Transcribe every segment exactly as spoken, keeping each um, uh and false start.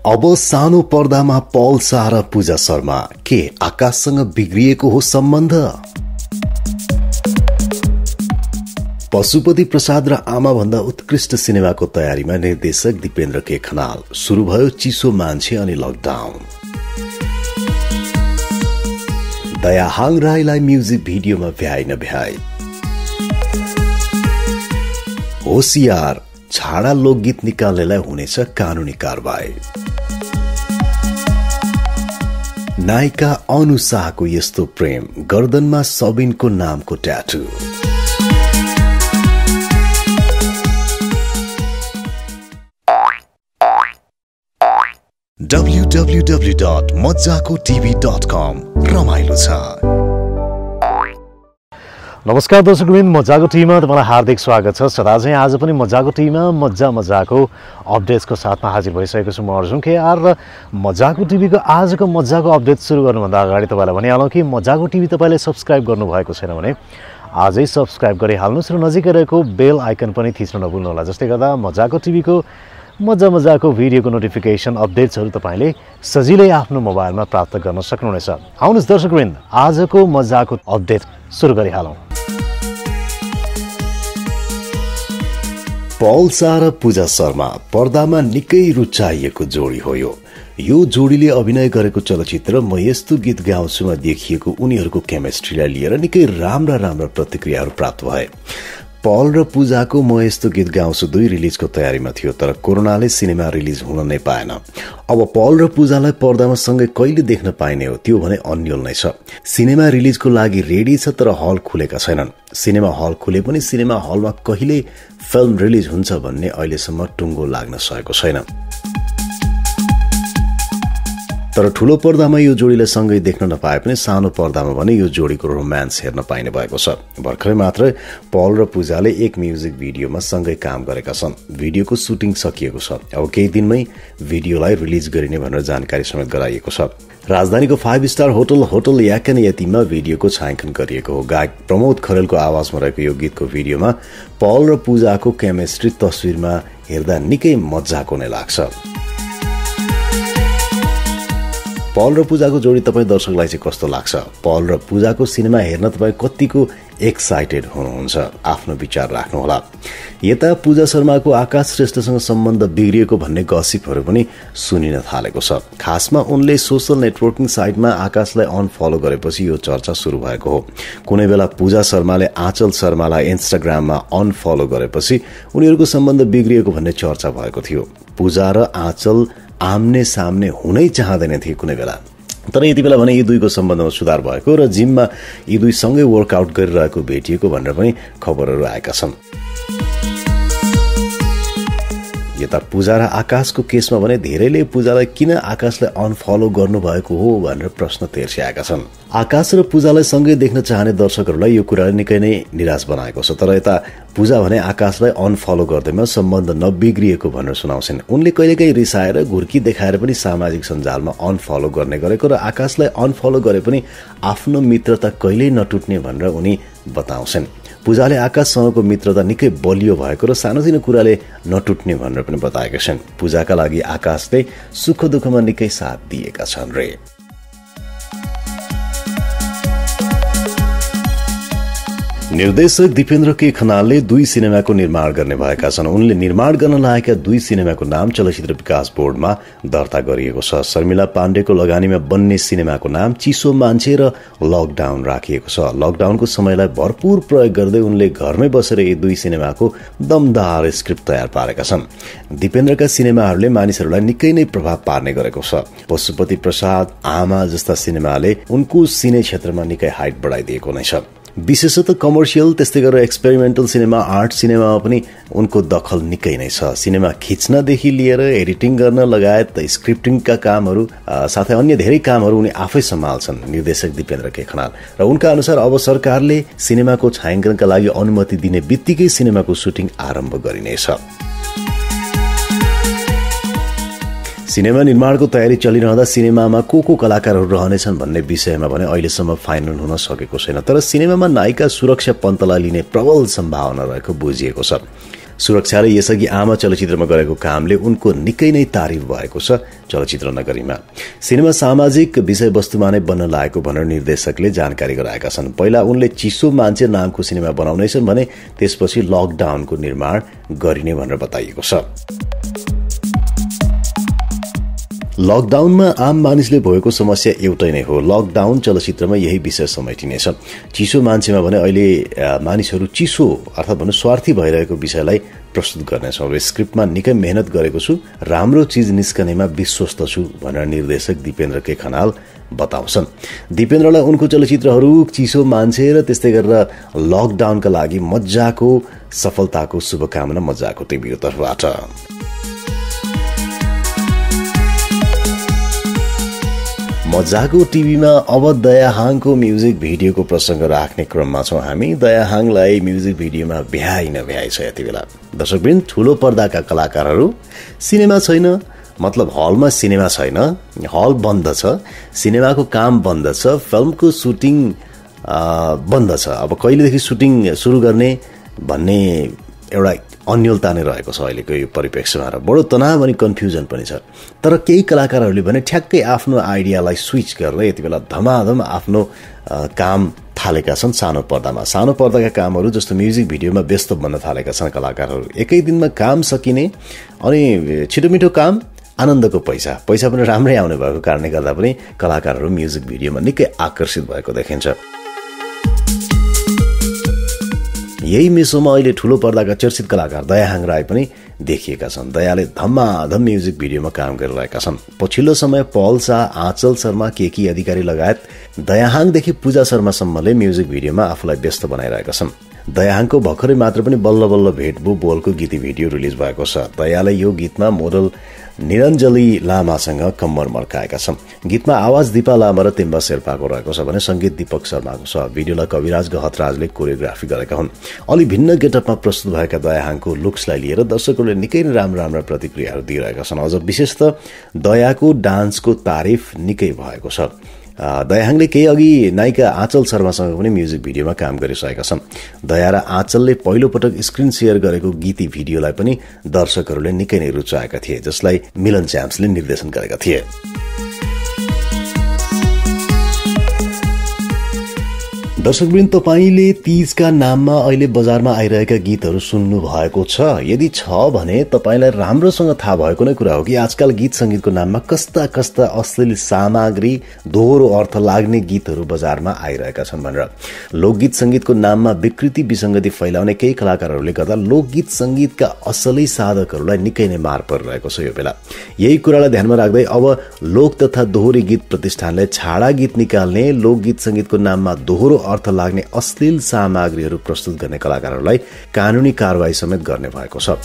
अब सानो पर्दामा पल शाह र पूजा शर्मा के आकाशसँग बिग्रिएको हो सम्बन्ध? पशुपति प्रसाद र आमा भन्दा उत्कृष्ट सिनेमाको तयारीमा निर्देशक दिपेन्द्र के खनाल। सुरु भयो चिसो मान्छे अनि लकडाउन। दयाहाङ राईलाई म्युजिक भिडियोमा भ्याइ नभ्याइ। होशियार, छाडा लोकगीत निकाल्नेलाई हुनेछ कानूनी कारबाही। नायिका अनु शाहको यस्तो प्रेम, गर्दनमा सबिनको नामको tattoo. W W W dot मज्जाको टिभी डट कम रमाइलो छ। नमस्कार दर्शकवृन्द, मज्जाको टिभीमा तपाईलाई हार्दिक स्वागत छ। सदा चाहिँ आज पनि मज्जाको टिभीमा मज्जा मज्जाको अपडेट्सको साथमा हाजिर भइसकेको छु म अर्जुन केआर। र मज्जाको टिभीको आजको मज्जाको अपडेट सुरु गर्नुभन्दा अगाडि तपाईँलाई भनिहालौँ कि मज्जाको टिभी तपाईँले सब्सक्राइब गर्नुभएको छैन भने आजै सब्सक्राइब गरिहाल्नुहोस् र नजिकै रहेको बेल आइकन पनि थिच्न नभुल्नुहोला, जसले गर्दा मज्जाको टिभीको मजा मजाको भिडियोको नोटिफिकेसन अपडेट्सहरू तपाईँले सजिलै आफ्नो मोबाइलमा प्राप्त गर्न सक्नुहुनेछ। आउनुहोस् दर्शकवृन्द, आजको मजाको अपडेट सुरु गरिहालौँ। पल शाह र पूजा शर्मा पर्दामा निकै रुचाइएको जोडी हो। यो यो जोडीले अभिनय गरेको चलचित्र म यस्तो गीत गाउँछुमा देखिएको उनीहरूको केमिस्ट्रीलाई लिएर निकै राम्रा राम्रा प्रतिक्रियाहरू प्राप्त भए। पल र पूजाको म यस्तो गीत गाउँछु दुई रिलिजको तयारीमा थियो, तर कोरोनाले सिनेमा रिलिज हुन नै पाएन। अब पल र पूजालाई पर्दामा सँगै कहिले देख्न पाइने हो त्यो भने अन्यल नै छ। सिनेमा रिलिजको लागि रेडी छ, तर हल खुलेका छैनन्। सिनेमा हल खुले पनि सिनेमा हलमा कहिले फिल्म रिलिज हुन्छ भन्ने अहिलेसम्म टुङ्गो लाग्न सकेको छैन। तर ठूलो पर्दामा यो जोडीलाई सँगै देख्न नपाए पनि सानो पर्दामा भने यो जोडीको रोमान्स हेर्न पाइने भएको छ। भर्खरै मात्रै पल र पूजाले एक म्युजिक भिडियोमा सँगै काम गरेका छन्। भिडियोको सुटिङ सकिएको छ, अब केही दिनमै भिडियोलाई रिलिज गरिने भनेर जानकारी समेत गराइएको छ। राजधानीको फाइभ स्टार होटल होटल याकन यतिमा भिडियोको छायाङ्कन गरिएको हो। गायक प्रमोद खरेलको आवाजमा रहेको यो गीतको भिडियोमा पल र पूजाको केमिस्ट्री तस्विरमा हेर्दा निकै मजाको नै लाग्छ। पल र पूजाको जोडी तपाईँ दर्शकलाई चाहिँ कस्तो लाग्छ? पल र पूजाको सिनेमा हेर्न तपाईँ कतिको एक्साइटेड हुनुहुन्छ? आफ्नो विचार राख्नुहोला। यता पूजा शर्माको आकाश श्रेष्ठसँग सम्बन्ध बिग्रिएको भन्ने गसिपहरू पनि सुनिन थालेको छ। खासमा उनले सोशल नेटवर्किङ साइटमा आकाशलाई अनफलो गरेपछि यो चर्चा सुरु भएको हो। कुनै बेला पूजा शर्माले आँचल शर्मालाई इन्स्टाग्राममा अनफलो गरेपछि उनीहरूको सम्बन्ध बिग्रिएको भन्ने चर्चा भएको थियो। पूजा र आँचल आम्ने सामने हुनै चाहँदैन थिए कुनै बेला, तर यति बेला भने यी दुईको सम्बन्धमा सुधार भएको र जिममा यी दुई सँगै वर्कआउट गरिरहेको भेटिएको भनेर पनि खबरहरू आएका छन्। यता पूजा र आकाशको केसमा भने धेरैले पूजालाई किन आकाशलाई अनफलो गर्नुभएको हो भनेर प्रश्न तेर्स्याएका छन्। आकाश र पूजालाई सँगै देख्न चाहने दर्शकहरूलाई यो कुराले निकै नै निराश बनाएको छ। तर यता पूजा भने आकाशलाई अनफलो गर्दैमा सम्बन्ध नबिग्रिएको भनेर सुनाउँछन्। उनले कहिलेकाहीँ रिसाएर घुर्की देखाएर पनि सामाजिक सञ्जालमा अनफलो गर्ने गरेको र आकाशलाई अनफलो गरे पनि आफ्नो मित्रता कहिल्यै नटुट्ने भनेर उनी बताउँछन्। पूजाले आकाशसँगको मित्रता निकै बलियो भएको र सानोतिनो कुराले नटुट्ने भनेर पनि बताएका छन्। पूजाका लागि आकाशले सुख दुःखमा निकै साथ दिएका छन् रे। निर्देशक दिपेन्द्र के खनालले दुई सिनेमाको निर्माण गर्ने भएका छन्। उनले निर्माण गर्न लागेका दुई सिनेमाको नाम चलचित्र विकास बोर्डमा दर्ता गरिएको छ। शर्मिला पाण्डेको लगानीमा बन्ने सिनेमाको नाम चिसो मान्छे र लकडाउन राखिएको छ। लकडाउनको समयलाई भरपूर प्रयोग गर्दै उनले घरमै बसेर यी दुई सिनेमाको दमदार स्क्रिप्ट तयार पारेका छन्। दिपेन्द्रका सिनेमाहरूले मानिसहरूलाई निकै नै प्रभाव पार्ने गरेको छ। पशुपति प्रसाद, आमा जस्ता सिनेमाले उनको सिने क्षेत्रमा निकै हाइट बढाइदिएको नै छ। विशेषतः कमर्सियल, त्यस्तै गरेर एक्सपेरिमेन्टल सिनेमा, आर्ट सिनेमामा पनि उनको दखल निकै नै छ। सिनेमा खिच्नदेखि लिएर एडिटिङ गर्न लगायत स्क्रिप्टिङका कामहरू साथै अन्य धेरै कामहरू उनी आफै सम्हाल्छन् निर्देशक दिपेन्द्र के खनाल। र उनका अनुसार अब सरकारले सिनेमाको छायाङ्कनका लागि अनुमति दिने बित्तिकै सिनेमाको सुटिङ आरम्भ गरिनेछ। सिनेमा निर्माणको तयारी चलिरहँदा सिनेमामा को को कलाकारहरू रहनेछन् भन्ने विषयमा भने अहिलेसम्म फाइनल हुन सकेको छैन। तर सिनेमामा नायिका सुरक्षा पन्तलाई लिने प्रबल सम्भावना रहेको बुझिएको छ। सुरक्षा र यसअघि आमा चलचित्रमा गरेको कामले उनको निकै नै तारिफ भएको छ चलचित्र नगरीमा। सिनेमा सामाजिक विषयवस्तुमा नै बन्न लागेको भनेर निर्देशकले जानकारी गराएका छन्। पहिला उनले चिसो मान्छे नामको सिनेमा बनाउनेछन् भने त्यसपछि लकडाउनको निर्माण गरिने भनेर बताइएको छ। लकडाउनमा आम मानिसले भएको समस्या एउटै नै हो। लकडाउन चलचित्रमा यही विषय समेटिनेछ। चिसो मान्छेमा भने अहिले मानिसहरू चिसो अर्थात् भन्नु स्वार्थी भइरहेको विषयलाई प्रस्तुत गर्नेछौँ र स्क्रिप्टमा निकै मेहनत गरेको छु, राम्रो चीज निस्कनेमा विश्वस्त छु भनेर निर्देशक दिपेन्द्र के खनाल बताउँछन्। दिपेन्द्रलाई उनको चलचित्रहरू चिसो मान्छे र त्यस्तै गरेर लकडाउनका लागि मज्जाको सफलताको शुभकामना मज्जाको टिभीको तर्फबाट। मज्जाको टिभीमा अब दयाहाङको म्युजिक भिडियोको प्रसङ्ग राख्ने क्रममा छौँ हामी। दयाहाङलाई म्युजिक भिडियोमा भ्याइ नभ्याइ छ यति बेला। दर्शकवृन्द, ठुलो पर्दाका कलाकारहरू, सिनेमा छैन मतलब हलमा सिनेमा छैन, हल बन्द छ, सिनेमाको काम बन्द छ, फिल्मको सुटिङ बन्द छ। अब कहिलेदेखि सुटिङ सुरु गर्ने भन्ने एउटा अन्यलता नै रहेको छ अहिलेको यो परिप्रेक्ष्यमा र बडो तनाव अनि कन्फ्युजन पनि छ। तर केही कलाकारहरूले भने ठ्याक्कै आफ्नो आइडियालाई स्विच गरेर यति बेला धमाधम आफ्नो काम थालेका छन् सानो पर्दामा। सानो पर्दाका कामहरू जस्तो म्युजिक भिडियोमा व्यस्त बन्न थालेका छन् कलाकारहरू। एकै दिनमा काम सकिने अनि छिटोमिठो काम, आनन्दको पैसा पैसा पनि राम्रै आउने भएको कारणले गर्दा पनि कलाकारहरू म्युजिक भिडियोमा निकै आकर्षित भएको देखिन्छ। यही मिसोमा अहिले ठुलो पर्दाका चर्चित कलाकार दयाहाङ राई पनि देखिएका छन्। दयाले धमाधम म्युजिक भिडियोमा काम गरिरहेका छन्। पछिल्लो समय पहल शाह, आँचल शर्मा, केकी अधिकारी लगायत दयाहाङदेखि पूजा शर्मासम्मले म्युजिक भिडियोमा आफूलाई व्यस्त बनाइरहेका छन्। दयाहाङको भर्खरै मात्र पनि बल्ल बल्ल भेटबु बोलको गीत भिडियो रिलिज भएको छ। दयाले यो गीतमा मोडल निरञ्जली लामासँग कम्मर मर्काएका छन्। गीतमा आवाज दिपा लामा र तिम्बा शेर्पाको रहेको छ भने संगीत दीपक शर्माको छ। भिडियोलाई कविराज गहतराजले कोरियोग्राफी गरेका हुन्। अलि भिन्न गेटअपमा प्रस्तुत भएका दयाहाङको लुक्सलाई लिएर दर्शकहरूले निकै नै राम्रा राम्रा प्रतिक्रियाहरू दिइरहेका छन्। अझ विशेष त दयाको डान्सको तारिफ निकै भएको छ। दयाहाङले केही अघि नायिका आँचल शर्मासँग पनि म्युजिक भिडियोमा काम गरिसकेका छन्। दया र आँचलले पहिलो पटक स्क्रिन सेयर गरेको गीती भिडियोलाई पनि दर्शकहरूले निकै नै रुचाएका थिए, जसलाई मिलन च्याम्प्सले निर्देशन गरेका थिए। दर्शकवृन्द, तपाईले तीजका नाममा अहिले बजारमा आइरहेका गीतहरू सुन्नु भएको छ? यदि छ भने तपाईलाई राम्रोसँग थाहा भएको नै कुरा हो कि आजकल गीत संगीतको नाममा कस्ता कस्ता अश्लील सामग्री, दोहोरो अर्थ लाग्ने गीतहरू बजारमा आइरहेका छन् भनेर। लोकगीत संगीतको नाममा विकृति विसंगति फैलाउने केही कलाकारहरूले गर्दा लोकगीत संगीतका असली साधकहरूलाई निकै नै मार परिरहेको छ यो बेला। यही कुरालाई ध्यानमा राख्दै अब लोक तथा दोहोरी गीत प्रतिष्ठानले छाडा गीत निकाल्ने, लोकगीत संगीतको नाममा दोहोरो अर्थ लाग्ने अश्लील सामग्रीहरू प्रस्तुत गर्ने कलाकारहरूलाई कानूनी कारवाही समेत गर्ने भएको छ।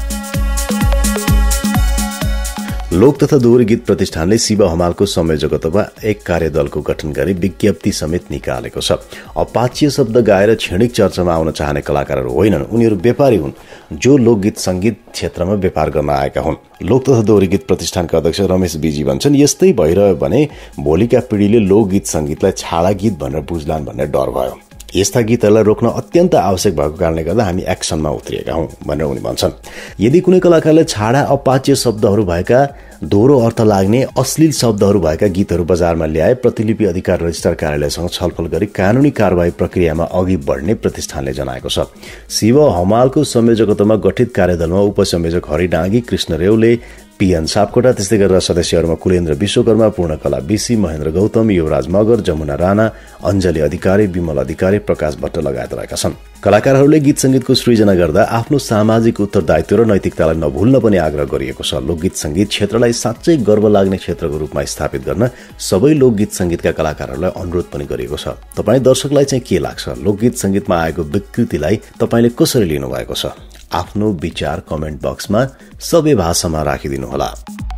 लोक तथा दोहोरी गीत प्रतिष्ठानले शिव हमालको संयोजकत्वमा एक कार्यदलको गठन गरी विज्ञप्ति समेत निकालेको छ। अपाच्य शब्द गाएर क्षणिक चर्चामा आउन चाहने कलाकारहरू होइनन्, उनीहरू व्यापारी हुन् जो लोकगीत संगीत क्षेत्रमा व्यापार गर्न आएका हुन्। लोक तथा दोहोरी गीत प्रतिष्ठानका अध्यक्ष रमेश बिजी भन्छन्, यस्तै भइरह्यो भने भोलिका पिढीले लोकगीत संगीतलाई छाडा गीत भनेर बुझ्लान् भन्ने डर भयो। यस्ता गीतहरूलाई रोक्न अत्यन्त आवश्यक भएको कारणले गर्दा हामी एक्सनमा उत्रिएका हौं भनेर उनी भन्छन्। यदि कुनै कलाकारले छाडा, अपाच्य शब्दहरू भएका, दोहोरो अर्थ लाग्ने, अश्लील शब्दहरू भएका गीतहरू बजारमा ल्याए प्रतिलिपि अधिकार रजिस्ट्रार कार्यालयसँग छलफल गरी कानूनी कारवाही प्रक्रियामा अघि बढ्ने प्रतिष्ठानले जनाएको छ। शिव हमालको संयोजकत्वमा गठित कार्यदलमा उपसंयोजक हरि डाँगी, कृष्ण रेउले, पीएन सापकोटा, त्यस्तै गरेर सदस्यहरूमा कुलेन्द्र विश्वकर्मा, पूर्णकला बिसी, महेन्द्र गौतम, युवराज मगर, जमुना राणा, अञ्जली अधिकारी, विमल अधिकारी, प्रकाश भट्ट लगायत रहेका छन्। कलाकारहरूले गीत संगीतको सृजना गर्दा आफ्नो सामाजिक उत्तरदायित्व र नैतिकतालाई नभुल्न पनि आग्रह गरिएको छ। लोकगीत संगीत क्षेत्रलाई साँच्चै गर्व लाग्ने क्षेत्रको रूपमा स्थापित गर्न सबै लोकगीत संगीतका कलाकारहरूलाई अनुरोध पनि गरिएको छ। तपाईँ दर्शकलाई चाहिँ के लाग्छ? लोकगीत संगीतमा आएको विकृतिलाई तपाईले कसरी लिनु भएको छ? आफ्नो विचार कमेन्ट बक्समा सबै भाषामा राखिदिनुहोला।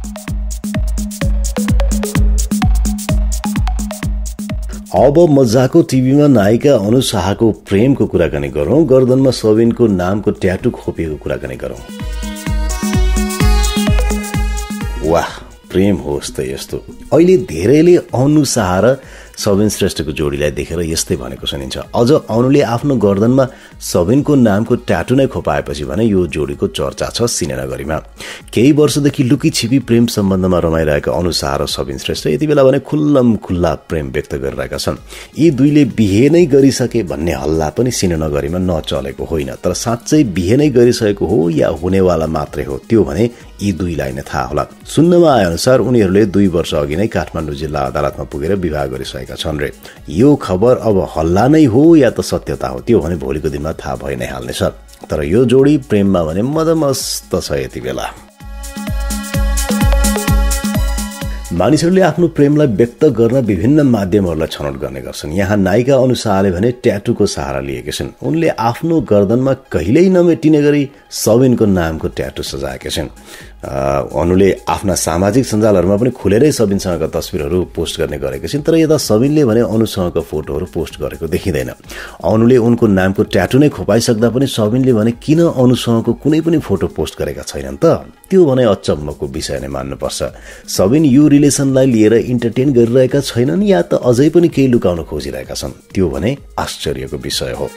अब मज्जाको टिभीमा नायिका अनु शाहको प्रेमको कुराकानी गरौं। गर्दनमा सबिनको नामको ट्याटू खोपिएको कुराकानी गरौं। वाह, प्रेम होस् त यस्तो। अहिले धेरैले अनु शाह र सबिन श्रेष्ठको जोडीलाई देखेर यस्तै भनेको सुनिन्छ। अझ अनुले आफ्नो गर्दनमा सबिनको नामको ट्याटु नै खोपाएपछि भने यो जोडीको चर्चा छ सिनेनगरीमा। केही वर्षदेखि लुकी छिपी प्रेम सम्बन्धमा रमाइरहेका अनुसार र सबिन श्रेष्ठ यति बेला भने खुल्लम खुल्ला प्रेम व्यक्त गरिरहेका छन्। यी दुईले बिहे नै गरिसके भन्ने हल्ला पनि सिनेनगरीमा नचलेको होइन, तर साँच्चै बिहे नै गरिसकेको हो या हुनेवाला मात्रै हो त्यो भने यी दुईलाई नै थाहा होला। सुन्नमा आए अनुसार उनीहरूले दुई वर्ष अघि नै काठमाडौँ जिल्ला अदालतमा पुगेर विवाह गरिसकेका छन् रे। यो खबर अब हल्ला नै हो या त सत्यता हो त्यो भने भोलिको दिनमा थाहा भइ नै हाल्नेछ। तर यो जोडी प्रेममा भने मदमस्त छ यति बेला। मानिसहरूले आफ्नो प्रेमलाई व्यक्त गर्न विभिन्न माध्यमहरूलाई छनौट गर्ने गर्छन्। यहाँ नायिका अनुसारले भने ट्याटुको सहारा लिएकी छिन्। उनले आफ्नो गर्दनमा कहिल्यै नमेटिने गरी सबिनको नामको ट्याटु सजाएकी छिन्। अनुले आफ्ना सामाजिक सञ्जालहरूमा पनि खुलेरै सबिनसँगका तस्बिरहरू पोस्ट गर्ने गरेकी छिन्, तर यता सबिनले भने अनुसँगका फोटोहरू पोस्ट गरेको देखिँदैन। अनुले उनको नामको ट्याटु नै खोपाइसक्दा पनि सबिनले भने किन अनुसँगको कुनै पनि फोटो पोस्ट गरेका छैनन् त? त्यो भने अचम्मको विषय नै मान्नुपर्छ। सबिन यो रिलेसनलाई लिएर इन्टरटेन गरिरहेका छैनन् या त अझै पनि केही लुकाउन खोजिरहेका छन्, त्यो भने आश्चर्यको विषय हो।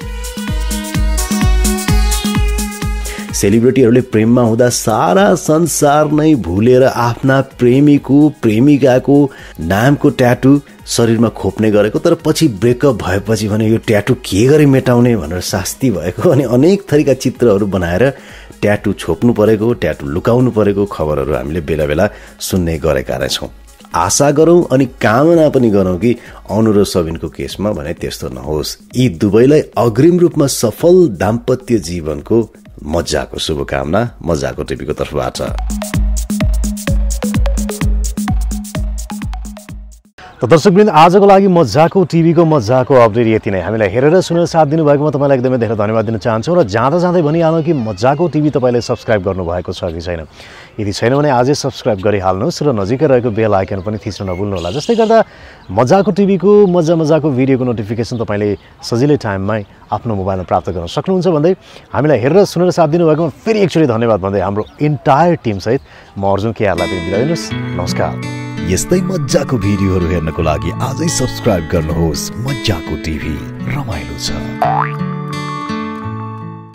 सेलिब्रिटीहरूले प्रेममा हुँदा सारा संसार नै भुलेर आफ्ना प्रेमीको प्रेमिकाको नामको ट्याटु शरीरमा खोप्ने गरेको, तर पछि ब्रेकअप भएपछि भने यो ट्याटु के गरी मेटाउने भनेर शास्ति भएको अनि अनेक थरीका चित्रहरू बनाएर ट्याटु छोप्नु परेको, ट्याटु लुकाउनु परेको खबरहरू हामीले बेला बेला सुन्ने गरेका रहेछौँ। आशा गरौँ अनि कामना पनि गरौँ कि अनु र सबिनको केसमा भने त्यस्तो नहोस्। यी दुवैलाई अग्रिम रूपमा सफल दाम्पत्य जीवनको मज्जाको शुभकामना मज्जाको टिभीको तर्फबाट। त दर्शकवृन्द, आजको लागि मज्जाको टिभीको मज्जाको अपडेट यति नै। हामीलाई हेरेर सुनेर साथ दिनुभएकोमा तपाईँलाई एकदमै धेरै धन्यवाद दिन चाहन्छौँ र जाँदा जाँदै भनिहालौँ कि मज्जाको टिभी तपाईँले सब्सक्राइब गर्नुभएको छ कि छैन। यदि छैन भने आजै सब्सक्राइब गरिहाल्नुहोस् र नजिकै रहेको बेल आइकन पनि थिच्न नभुल्नुहोला, जसले गर्दा मज्जाको टिभीको मजा मजाको भिडियोको नोटिफिकेसन तपाईँले सजिलै टाइममै आफ्नो मोबाइलमा प्राप्त गर्न सक्नुहुन्छ भन्दै हामीलाई हेरेर सुनेर साथ दिनुभएकोमा फेरि एकचोटि धन्यवाद भन्दै हाम्रो इन्टायर टिमसहित म अर्जुन केआरलाई पनि बिदा दिनुहोस्। नमस्कार। यस्तै मज्जाको भिडियोहरू हेर्नको लागि आजै सब्सक्राइब गर्नुहोस्। मज्जाको टिभी, रमाइलो छ।